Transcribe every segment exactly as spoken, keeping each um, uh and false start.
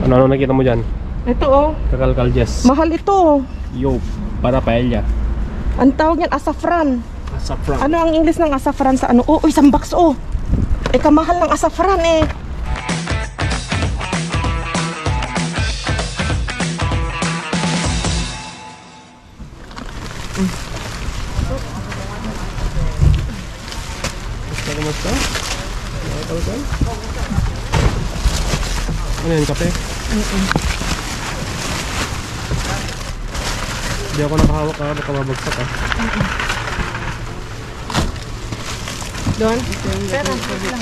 Ano ano nakita mo dyan? Ito oh. Kakalkaljes. Mahal ito. Yo, para paella. Ang tawag niyan asafran. Asafran. Ano ang English ng asafran sa ano? Oh, isang box oh. Eh kamahal ng asafran eh. Mm. Gusto ko mas ka? Nakakalakan? Ano yan, kape? Mm-mm. Hindi ako nakahawak ha, baka mabagsak ha. Mm-mm. Doon? Pera.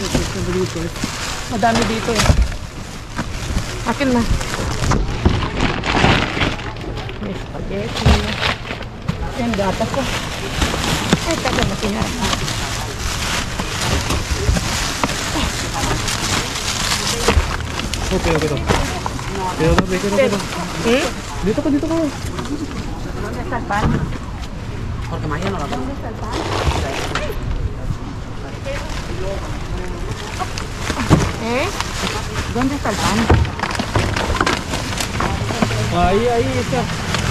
Madami dito eh. Akin na. May spaghetti. Yan, gata ko. Ay, taga masinara. Okay, okay to. Dito to, dito to, dito. Hmm? Dito ka, dito ka. ¿Dónde está el pan? Porque mañana no la ¿Dónde está el pan? ¿Eh? ¿Dónde está el pan? Ahí, ahí está.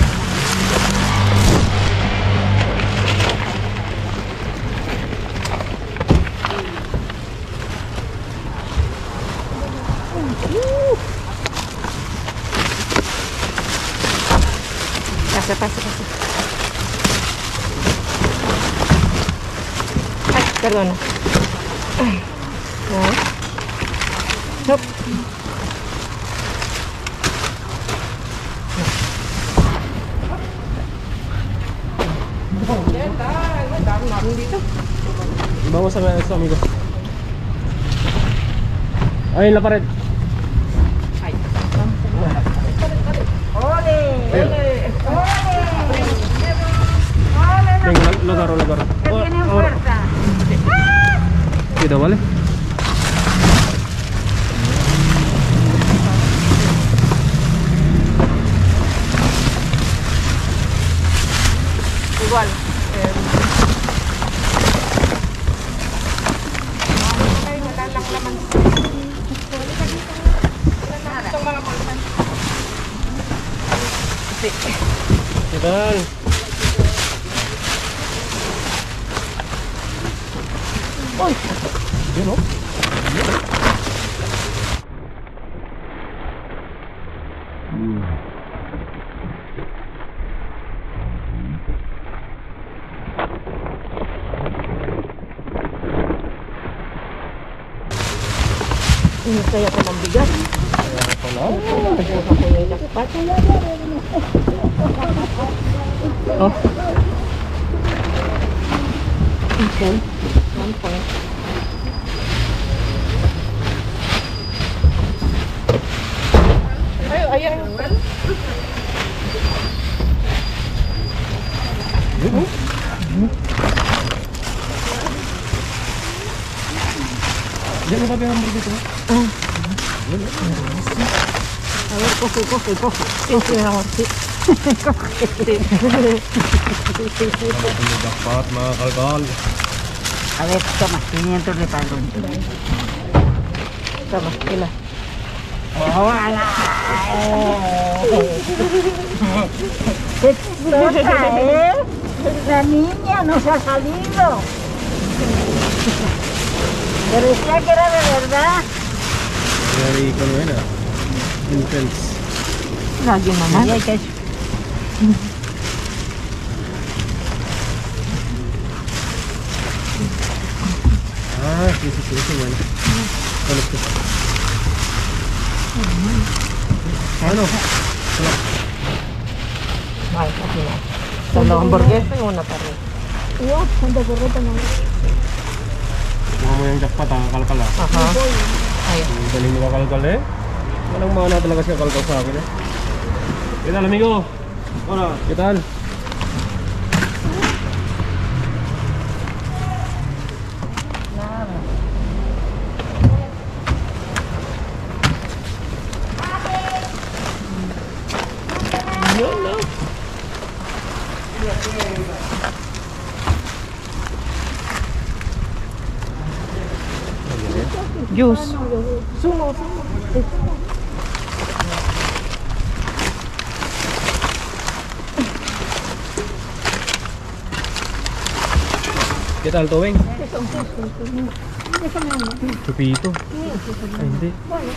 Pasa, pasa, pasa. Ay, perdona. Ay, no. Nope. Vamos a ver esto, amigo. Ahí en la pared. Ay, ¡ole! ¡Ole! Venga, lo agarro, lo agarro. ¡Que tiene fuerza! Cuidado, ¿vale? Igual. Eh, ¿Qué tal? Uy. ¿Yo no? Ini kaya ko ng bigas. Kaya pala. Nagbuka ko yung jackpot. Oh. Okay. One point. Ay, ayan. Diyan mo sabi ang hamburger dito? Ah. A ver, coge, coge, coge. Sí, sí, mi amor, sí. Coge, sí. Dapat mga kalkal. A ver, toma, quinientos de talón. Tama, ilan. ¡Hola! ¡Qué chistosa, eh! La niña nos ha salido. Pero decía que era de verdad. Very, ano yun ah? Intense. Lagi naman. Ay, que Ah, sí, sí, sí, sí, bueno. Ano ito? Ano? Ano? Ay, okay na. Dalawang hamburguesa yung una pa rin. Iyo, sanda ko rin naman. Mga mo yung jackpot ah, kalkal ah. Aha. Ay. Ang galing mo kakalkal eh. Walang mana talaga siya kalkal sa akin eh. ¿Qué tal, amigo? Hola. ¿Qué tal? Juice. Sumo, sumo. ¿Qué tal, todo bien? Chupito. Ay, hindi.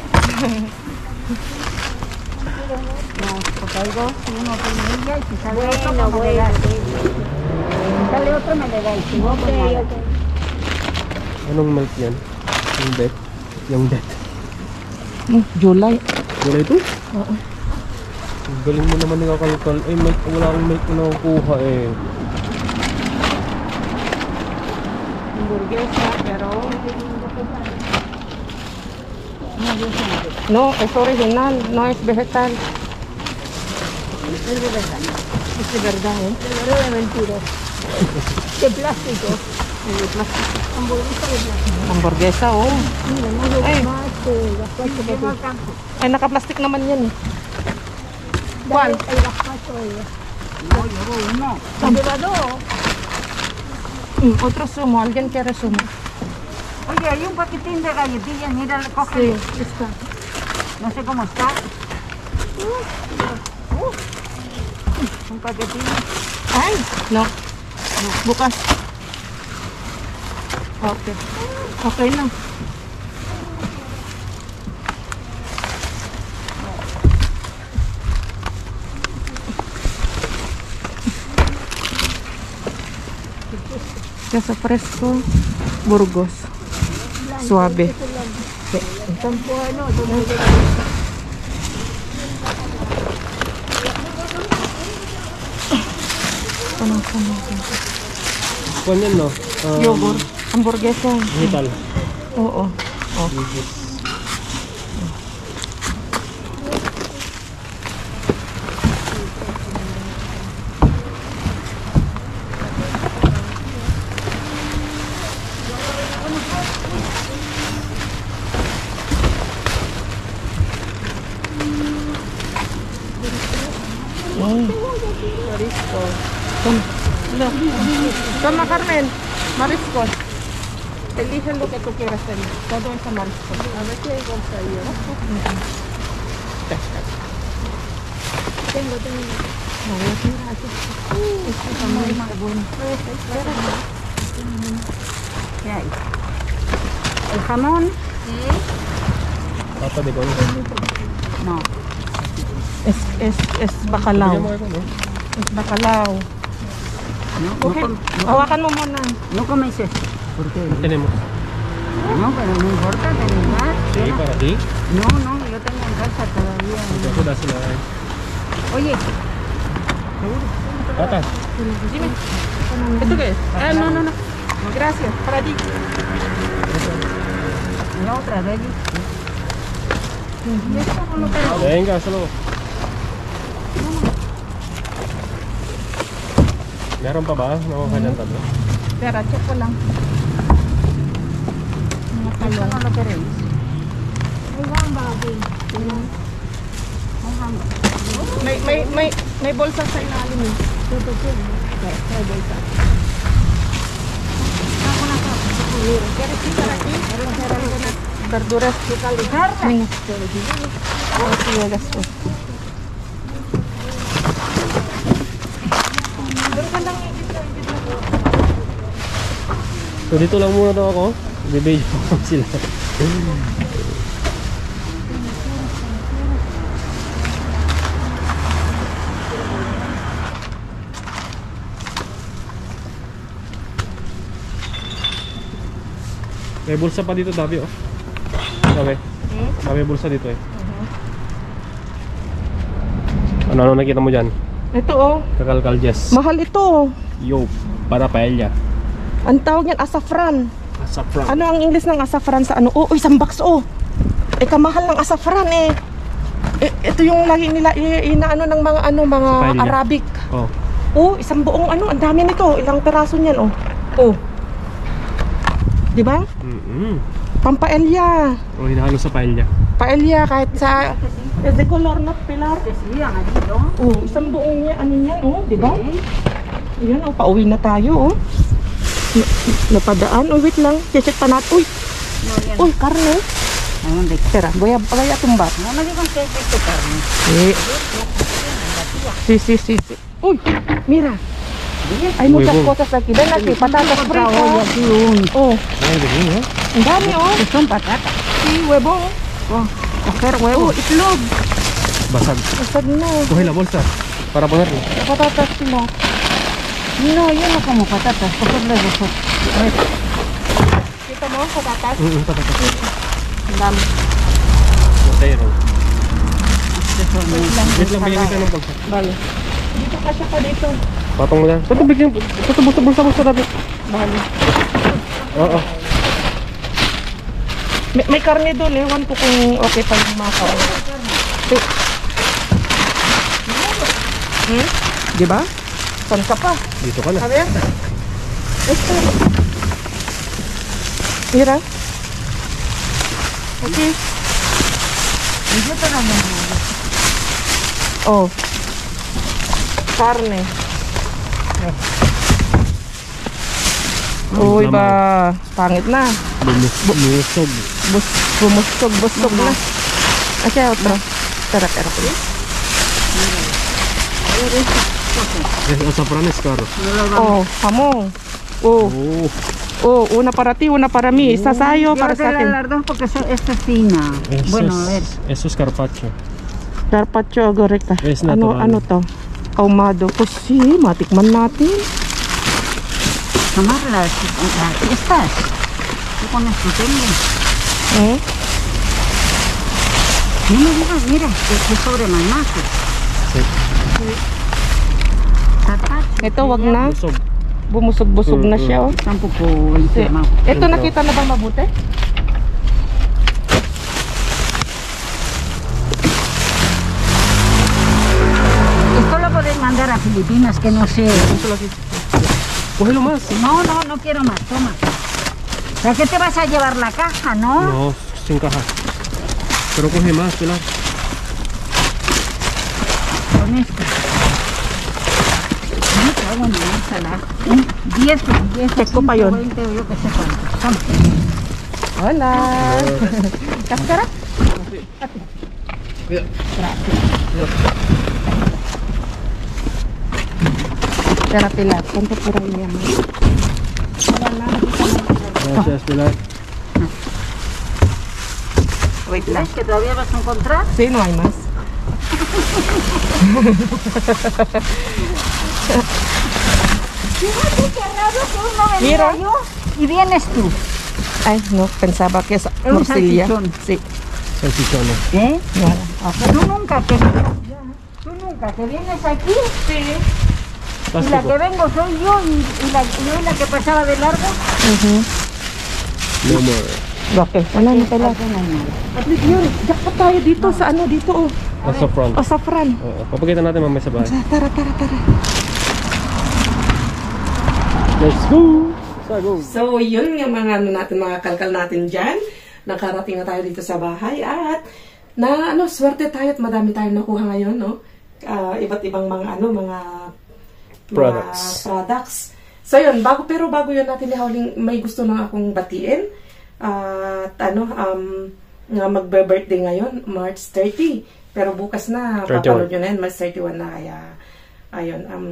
No, porque hay dos, uno con ella y si sale otro, pues me le da. Si sale otro, me le da. Y si no, pues nada. Anong milk yan? Yung det? Yung det. Hmm, July. Wala ito? Oo. Ang galing mo naman nakakalkal. Ay, milk, wala akong milk na nakukuha eh. Hamburguesa, pero... No, es original, no es vegetal. Es de verdad. Es de verdad, ¿eh? De verdad de mentira. De plástico. De plástico. Hamburguesa de plástico. Hamburguesa, oh. Mira, no le Ay. más eh, gazpacho que no alcanzo. Ay, naka-plastic naman yan eh. ¿Cuál? Dale el gazpacho de ella. No, llevo uno. Lleva dos. Mm, otro zumo, alguien quiere zumo. Oye, hay un paquetín de galletillas, mira, coge. Sí, está. No sé cómo está. Uh, un paquetín. Ay, no. Bukas. Okay. Okay na. Queso fresco, Burgos. Suave. Sí. Tampoco, no, no, Ano pa na? Kuan yan, no? Um, Yogurt. Hamburguesa. Vegetal. Oo. Oh. Ay. Marisco. Toma. No. Toma, Carmen. Marisco. Elige lo que tú quieras tener. Todo es a marisco. A ver qué hay bolsa ahí. tengo, tengo. A ver, mira aquí. Este también está bueno. ¿Qué hay? ¿El jamón? Papa de cono. No. Es, es, es bacalao. Bigyan mo ako, no? Es bacalao. No, Okay. no, com- no, Hawakan mo muna. no coméis eso. ¿Por qué? Tenemos. No, pero no importa, tenéis más. Sí, Yo no- para ti. No, no, yo tengo en casa todavía. Ako da sila ay. Oye, Patas. Dime. ¿Esto qué es? Ah, no, no, no. Gracias. Para ti. la otra de allí. ¿Y esto no lo tengo? Venga, salo. Meron pa ba? Nakuha dyan tatlo. Pera, check ko lang. ¿Esto no lo queréis? Hay gamba aquí. Hay gamba. May, may, may, may bolsa sa ilalim eh. May bolsa. ¿Quieres quitar aquí? Hacer algunas verduras? Venga. A ver si llegas tú. So dito lang muna daw ako. Bibidyo ko sila. May bulsa pa dito, Dabi, oh. Sabi. May bulsa dito eh. Ano ano nakita mo dyan? Ito oh. Kakalkal Jess. Mahal ito. Yo, para paella. Ang tawag niyan, asafran. Saffron. Ano ang English ng asafran sa ano? Oh, isang box oh. Eh, kamahal ng asafran eh. Eh, ito yung lagi nila i- inaano ng mga ano, mga Sa paella. Arabic. Oh. Oh, isang buong ano, ang dami nito. Ilang peraso niyan oh. Oh. 'Di ba? Mm-hmm. Pampaelya. Oh, hinahalo sa paella. Paelya kahit sa eh, de color not pilar. Que sí, amarito. Oh, isang buong niya ano niyan oh, 'di ba? Ayan oh, pauwi na tayo oh. Na- Napadaan. Oh, wait lang. Check pa natin. Uy. No, yan. Uy, karne. ¿A dónde está? Espera, voy a, voy a tumbar. No me digan que es este carne. Sí. Sí, sí, sí, sí. Uy, mira. Hay muchas Huevo. cosas aquí. Ven aquí, patatas fritas. Aquí un. Oh, Ay, ganun, ha? ang dami oh. Que son patatas. Sí, huevo. Oh, coger Oh, huevos. itlog. Basag. Basag na. Coge la bolsa para ponerlo. Patatas sila. No, yo no como patatas. Coger huevos. Kita mo, patatas? Mm, patatas. Ang dami. Motero. Wait lang. Wait lang, bigyan kita ng bolsa. Bali. Dito ka siya pa dito. Patong mo lang. Ito, bigyan. Ito, bulsa, bulsa, bulsa natin. Bali. Oo. May, may karne doon, ewan ko kung okay pa yung mga karne. Eh. Hmm? Di ba? Saan ka pa? Dito ka na. A ver. Este. Mira. Okay. Yo te la mando. Oh. Karne. Uy ba, pangit na. Bumusog. Bus, bumusog, busog na. Okay, otro. Tara, tara. Es azafrán es caro. Oh, jamón. Oh, Oh. oh, una para ti, una para mí. Isa sa'yo, para sa Llévatela akin. las dos porque eso- esta es fina. Eso Bueno, es, a ver. Eso es carpaccio. Carpaccio, correcta. Es Ano, natural. ano to? Ahumado. Pues sí, matikman natin. Tomar las, las estas. Tú con esto tengo. Eh? No me digas, mira, que, que sobre manazo. Sí. Carpaccio. Ito, wag na. Busog. Bumusog-busog na siya, oh. Tampoco Sí. inflamado. Ito, nakita na ba mabuti? Esto lo podéis mandar a Filipinas, que no sé. Cógelo más. No, no, no quiero más, toma. ¿Para qué te vas a llevar la caja, no? No, sin caja. Pero coge más, Pilar. Con esto. No te hago ni sala. diez, diez, Checo pa yun. veinte o yo qué sé cuánto. Toma. Hola. Kaskara? Cuidado. Tara, Pilar. Punta por ahí, mi amor. Gracias, Pilar. Wait lang. ¿Ves que todavía vas a encontrar? Sí, no hay más. Fíjate qué raro que uno venía Mira. yo y vienes tú. Ay, no, pensaba que es Un morcilla. salchichón. Sí. Salchichones. ¿Eh? Nada. Tú nunca que tú nunca que vienes aquí y la que Plástico. vengo soy yo y, y la, y hoy la que pasaba de largo. Mhm. No more. Okay, wala na pala. Aquí no hay nada. At least yun, jackpot tayo dito sa ano dito oh. Azafrán. O safran. Oo, papakita natin mamaya sa bahay. Tara, tara, tara. Let's go! Let's go! So, yun yung mga ano natin, mga kalkal natin dyan. Nakarating na tayo dito sa bahay at na ano, swerte tayo at madami tayong nakuha ngayon, no? Ah, iba't ibang mga ano, mga Products. mga products. So, yun, bago, pero bago yun natin ihawling, may gusto lang akong batiin. At ano, um, nga magbe-birthday ngayon, March thirty. Pero bukas na, thirty-one. papanood nyo na yun, March thirty-one na, kaya, ayun, um,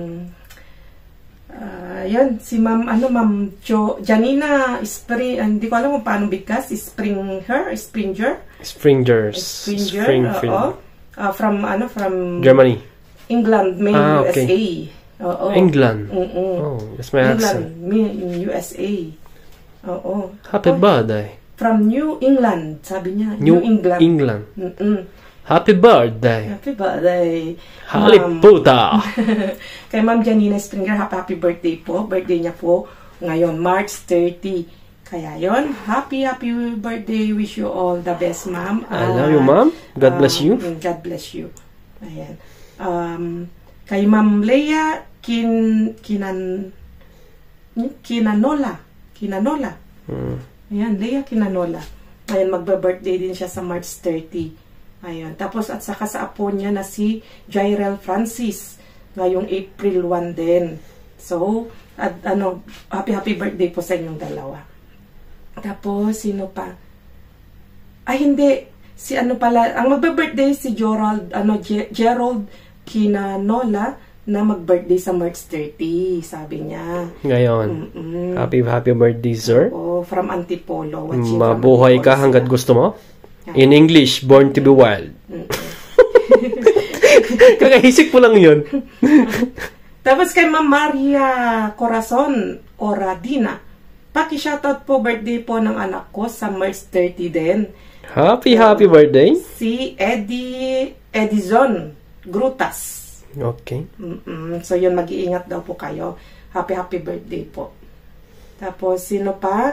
Ah, yun, si Ma'am, ano, Ma'am Jo, Janina Spring, ah, hindi ko alam kung paano bigkas, Springer, Springer, Springers. Springer, Springfield. oo. Ah, from, ano, from Germany. England, Maine, Ah, U S A. okay. Oo. England. Mm-mm. Oh, that's my England, accent. Maine, U S A. Oo. Happy Oh, birthday. From New England, sabi niya. New New, England. England. Mm-mm. Happy birthday. Happy birthday. Haliputa. Kay Ma'am Janina Springer, happy, happy birthday po. Birthday niya po ngayon, March thirty. Kaya yon, happy, happy birthday. Wish you all the best, Ma'am. I love you, Ma'am. God bless you. Um, God bless you. Ayan. Um, kay Ma'am Leia Kin, Kinan, Kinanola. Kinanola. Mm. Ayan, Leia Kinanola. Ayan, magbe-birthday din siya sa March thirty. Ayan. Tapos, at saka sa apo niya na si Jairel Francis. Ngayong April first din. So, at ano, happy happy birthday po sa inyong dalawa. Tapos, sino pa? Ay, hindi. Si ano pala, ang magbe-birthday si Gerald, ano, Ge- Gerald Kinanola na mag-birthday sa March thirty, sabi niya. Ngayon. Mm-mm. Happy, happy birthday, sir. Oh, from Antipolo. Watching Mabuhay from ka Antipolo hanggat sila. gusto mo. In English, born to be wild. Kakaisip ko lang yun. Tapos kay Ma'am Maria Corazon Oradina, paki-shoutout po birthday po ng anak ko sa March thirty din. Happy, happy birthday. Si Eddie Edison Grutas. Okay. Mm-mm. So yun, mag-iingat daw po kayo. Happy, happy birthday po. Tapos, sino pa?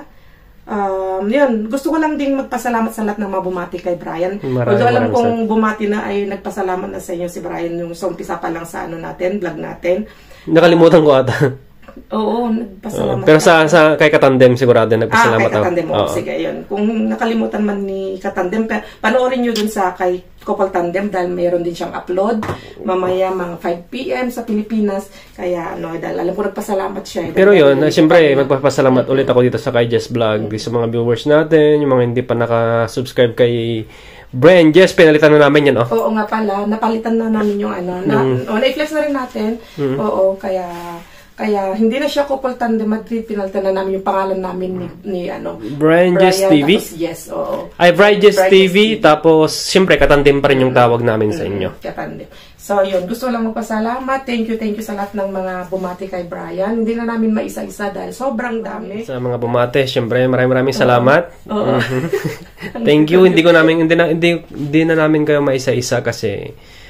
Um, yun, gusto ko lang ding magpasalamat sa lahat ng mga bumati kay Brian. Maraming, Although alam maraming kong bumati na ay nagpasalamat na sa inyo si Brian yung sa umpisa pa lang sa ano natin, vlog natin. Nakalimutan ko ata. Oo, Uh, nagpasalamat. pero sa, sa kay Katandem sigurado nagpasalamat Ah, kay Katandem. ako. Oh, sige, yun. Kung nakalimutan man ni Katandem, pa- panoorin nyo dun sa kay Couple Tandem dahil mayroon din siyang upload mamaya mga five p m sa Pilipinas. Kaya ano, dahil alam ko nagpasalamat siya. Pero yun, Dahil- siyempre, magpapasalamat ulit ako dito sa kay Jess Vlog, sa mga viewers natin, yung mga hindi pa naka-subscribe kay Brian Jess, pinalitan na namin yan, oh. Oo nga pala, napalitan na namin yung ano. Na, Mm. oh, na-flex na rin natin. Oo, kaya kaya hindi na siya Couple Tandem Madrid, pinalitan na namin yung pangalan namin ni, ni ano. Brian Jess T V? Tapos, yes, oo. Ay, Brian Jess Brian T Jess V, tapos, siyempre, Katandem pa rin yung tawag namin sa inyo. Katandem. So, yun. Gusto lang magpasalamat. Thank you, thank you sa lahat ng mga bumati kay Brian. Hindi na namin maisa-isa dahil sobrang dami. Sa mga bumate, siyempre, maraming maraming salamat. Oo. Thank you. Hindi ko namin, hindi na, hindi, hindi na namin kayo maisa-isa kasi,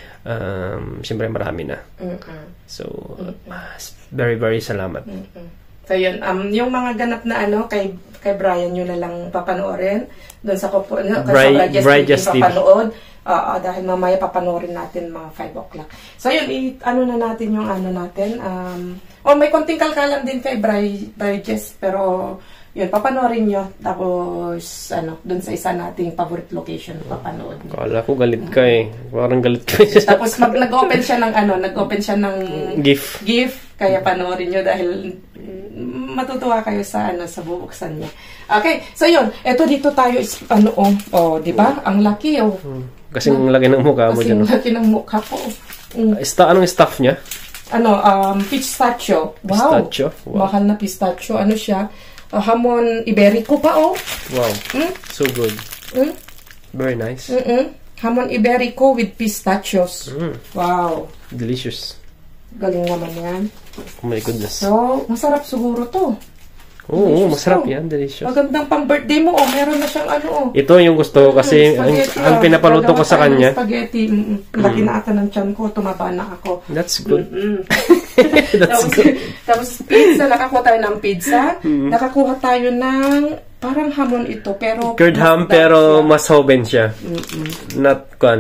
um, siyempre, marami na. Mm-mm. So, very, very salamat. Mm-mm. So, yun. Um, yung mga ganap na ano, kay kay Brian nyo na lang papanoorin. Doon sa Couple, ano, Bri- sa Brian Jess T V. papanood. Oo, dahil mamaya papanoorin natin mga five o'clock. So, yun. I, ano na natin yung ano natin. Um, oh, may konting kalkalan din kay Brian, Brian Jess. Pero, yun, papanoorin nyo. Tapos, ano, doon sa isa nating favorite location, papanood nyo. Kala ko galit ka eh. Parang galit ka eh. Tapos, mag, nag-open siya ng ano, nag-open siya ng GIF. gift, kaya panoorin nyo dahil mm, matutuwa kayo sa ano sa bubuksan niya. Okay, so yun, eto dito tayo is ano oh, oh 'di ba? Ang laki oh. Kasing laki ng mukha mo Kasi dyan. ang laki ng mukha ko. Mm. Ista, anong staff niya? Ano, um pistachio. Wow. Pistachio? Wow. Mahal na pistachio. Ano siya? Uh, hamon iberico pa oh. Wow. Mm? So good. Mm? Very nice. Mm-mm. Hamon iberico with pistachios. Mm. Wow. Delicious. Galing naman yan. Oh my goodness. So, masarap siguro to. Oo, oh, delicious masarap to. yan. Delicious. Magandang pang birthday mo, oh. Meron na siyang ano, oh. Ito yung gusto ko kasi Mm, ang, spaghetti, ang oh. pinapaluto ko Gagawa sa tayo ng kanya. Spaghetti. Mm, laki na ata ng tiyan ko. Tumaba na ako. That's good. Mm. That's tapos, good. tapos pizza. Nakakuha tayo ng pizza. Nakakuha tayo ng parang hamon ito. Pero Curd mas ham dark pero siya. mas hoven siya. Mm-mm. Not kan.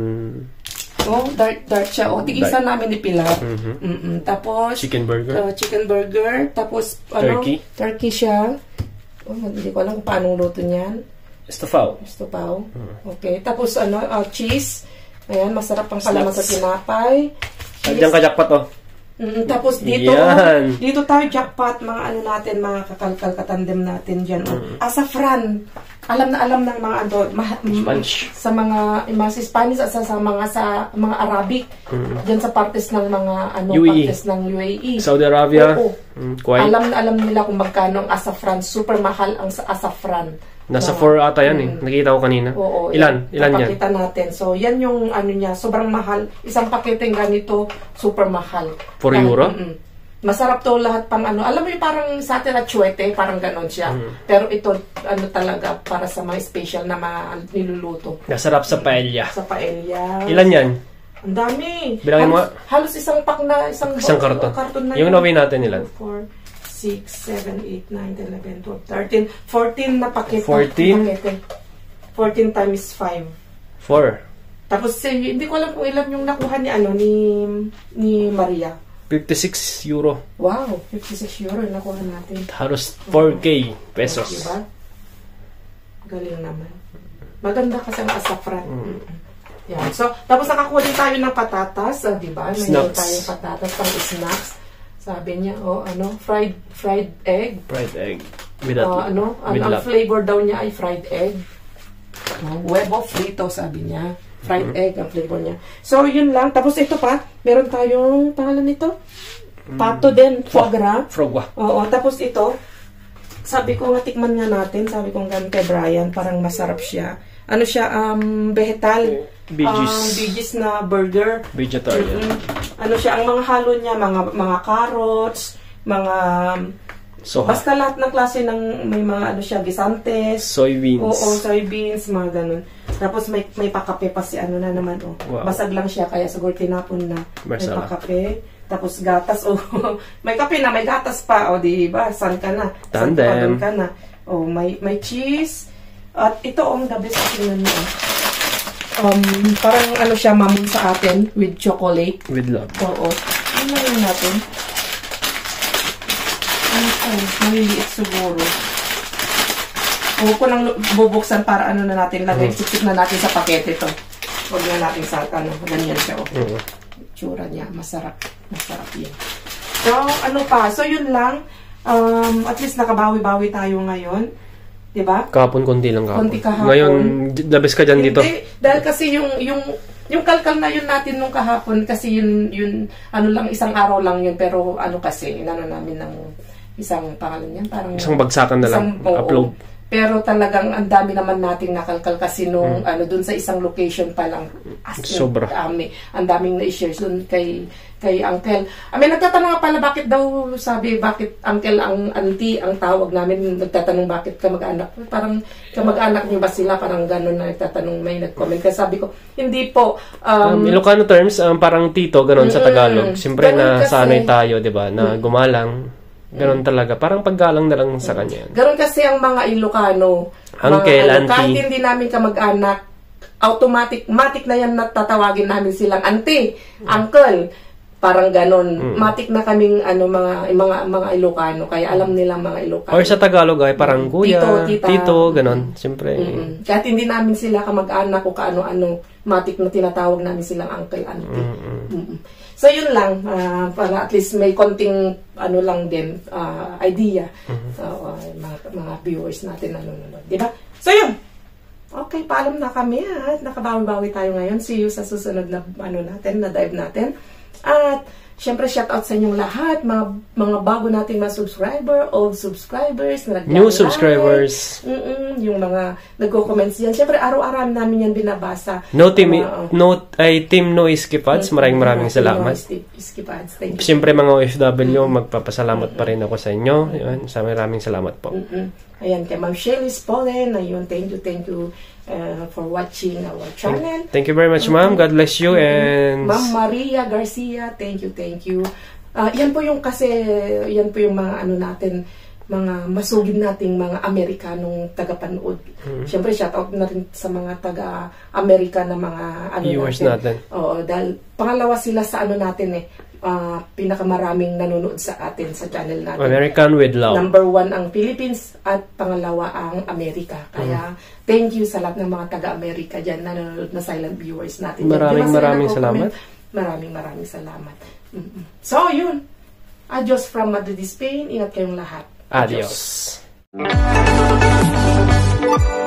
Oh, dark, dark siya. O, tigisa namin ni Pilar. Mhm. Mm-mm. Tapos, Chicken burger. uh, chicken burger. Tapos, ano? Turkey. Turkey siya. Oh, hindi ko alam kung paano luto niyan. Estofao. Gusto pa, oh. Okay. Tapos, ano, uh, cheese. Ayan, masarap pang palaman sa tinapay. Diyan ka jackpot oh. Mm, tapos dito, Yan. dito tayo jackpot, mga ano natin, mga kakalkal katandem natin dyan. Oh. Asafran. Alam na alam ng mga ano, ma- Spanish. sa mga, mga sa Spanish at sa, sa mga sa mga Arabic. Diyan sa partes ng mga ano, U A E. partes ng U A E. Saudi Arabia. Oo. Mm, Kuwait. Alam na alam nila kung magkano ang asafran. Super mahal ang sa asafran. Nasa Mga- four ata yan eh. Nakita ko kanina. Oo, Ilan? Ilan yan? Papakita natin. So, yan yung ano niya, sobrang mahal. Isang paketeng ganito, super mahal. four Dahil- euro? mm-mm. Masarap to lahat pang ano. Alam mo yung parang sa atin at chwete, parang ganon siya. Mm. Pero ito, ano talaga, para sa mga special na mga niluluto. Nasarap sa paella. Sa paella. Ilan yan? Ang dami. Bilangin mo halos, halos isang pack na, isang, Isang bo- karton. karton na Yung yun. nawin natin ilan? four, six, seven, eight, nine, ten, eleven, twelve, thirteen, fourteen na pakete. fourteen? Pakete. fourteen times five. four. Tapos eh, hindi ko alam kung ilan yung nakuha ni ano ni ni Maria. fifty-six euro. Wow, fifty-six euro yung nakuha natin. Halos four K pesos. Diba? Galing naman. Maganda kasi ang asafran. Mm. Yan. So, tapos nakakuha din tayo ng patatas, ah, di ba? Mayroon Snacks. tayong patatas pang snacks. Sabi niya, oh, ano, fried fried egg. Fried egg. With that, Ah, ano, with ano, ang lap. flavor daw niya ay fried egg. Oh, huevo frito, sabi niya. Fried egg ang flavor niya. So, yun lang. Tapos ito pa, meron tayong, pangalan nito? Pato din, foie gras. Foie gras. Oo, tapos ito, sabi ko nga, tikman nga natin. Sabi ko nga kay Brian, parang masarap siya. Ano siya, um, vegetal. Veggies. Um, veggies na burger. Vegetarian. Mm-hmm. Ano siya, ang mga halo niya, mga mga carrots, mga... Soha. Basta lahat ng klase ng may mga ano siya, gisantes. Soybeans. Oo, soybeans, mga ganun. Tapos may may pakape pa si ano na naman, oh. Wow. Basag lang siya, kaya siguro tinapon na. Masarap. May pakape. Tapos gatas, oh. May kape na, may gatas pa, oh, di ba? San ka na? San ka, Tandem. ka na. Oh, may may cheese. At ito, ang um, the best tingnan mo, oh. Um, parang ano siya, mamon sa atin with chocolate. With love. Oo. Ano na yun natin? Ano ko? Maliliit siguro. Huwag ko nang bubuksan para ano na natin lagay. Mm. Sipsip na natin sa pakete to. Huwag na natin sa ano. Ganyan siya. Oh. Mm. Tsura niya. Masarap. Masarap yun. So, ano pa? So, yun lang. Um, at least nakabawi-bawi tayo ngayon. Diba? Kahapon, konti lang kahapon. Konti kahapon. Ngayon, labis ka dyan dito. Hindi, dahil kasi yung, yung, yung kalkal na yun natin nung kahapon, kasi yun, yun, ano lang, isang araw lang yun, pero ano kasi, inano namin ng isang pangalan yan, parang... Isang bagsakan na lang, oo, upload. Pero talagang ang dami naman nating nakalkal kasi nung, hmm. ano, dun sa isang location pa lang, as in, sobra. Dami, ang daming na-share dun kay, kay Uncle. I mean, nagtatanong nga pala bakit daw, sabi, bakit Uncle ang auntie, ang tawag namin, nagtatanong bakit kamag-anak. Parang kamag-anak niyo ba sila? Parang gano'n na nagtatanong, may nag-comment. Kasi sabi ko, hindi po. Um, um, Ilocano terms, um, parang tito, gano'n sa Tagalog. Siyempre na sanay tayo, di ba, na gumalang. Ganon talaga. Parang paggalang na lang sa kanya. Ganon kasi ang mga Ilocano. Uncle, mga, auntie. Kahit hindi namin kamag-anak, automatic, matik na yan natatawagin namin silang auntie, uncle. Parang ganon. Mm. Matik na kaming ano, mga, mga, mga Ilocano. Kaya alam nilang mga Ilocano. Or sa Tagalog ay parang kuya, tito, tita, tito ganon. Siyempre. Mm-mm. Kahit hindi namin sila kamag-anak o kaano-ano, matik na tinatawag namin silang uncle, auntie. Mm-mm. Mm-mm. So, yun lang. Uh, para at least may konting, ano lang din, uh, idea. Mm-hmm. So, uh, mga, mga viewers natin nanonood. Diba? So, yun. Okay, paalam na kami. Ha? Nakabawi-bawi tayo ngayon. See you sa susunod na, ano natin, na dive natin. At, syempre, shout out sa inyong lahat. Mga, mga bago nating mga subscriber, old subscribers, na new subscribers. Mm-mm, yung mga nagko-comments yan. Syempre, araw-araw namin yan binabasa. No team, uh, no, ay team no Iskipads. Maraming maraming salamat. Iskipads, thank you. Syempre, mga O F W, mm-hmm. magpapasalamat mm-hmm. pa rin ako sa inyo. Yun, sa maraming salamat po. Mm-hmm. Ayan, kay Ma'am Shelly Spollen. Ayun, thank you, thank you uh, for watching our channel. Thank you very much, ma'am. God bless you. And Ma'am Maria Garcia, thank you, thank you. Uh, yan po yung kasi, yan po yung mga ano natin, mga masugid nating mga Amerikanong tagapanood. Mm-hmm. Siyempre, shoutout na rin sa mga taga-Amerika na mga ano viewers natin. natin. Oo, dahil pangalawa sila sa ano natin eh, uh, pinakamaraming nanonood sa atin sa channel natin. American with love. Number one ang Philippines at pangalawa ang Amerika. Kaya, mm-hmm. thank you sa lahat ng mga taga-Amerika dyan na nanonood na silent viewers natin. Maraming diba, maraming salamat. Maraming maraming salamat. Mm-hmm. So, yun. Adios from Madrid, Spain. Ingat kayong lahat. Adios. Adios.